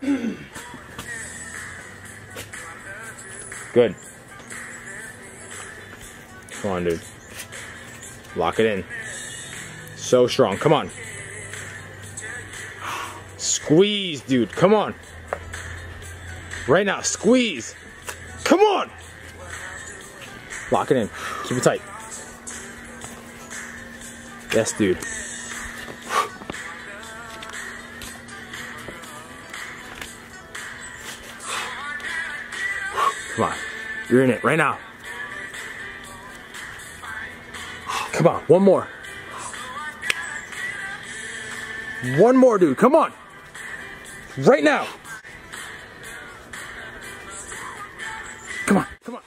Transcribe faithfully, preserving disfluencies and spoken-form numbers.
Good. Come on, dude. Lock it in. So strong. Come on. Squeeze, dude. Come on. Right now. Squeeze. Come on. Lock it in. Keep it tight. Yes, dude. Come on. You're in it right now. Come on. One more. One more, dude. Come on. Right now. Come on. Come on.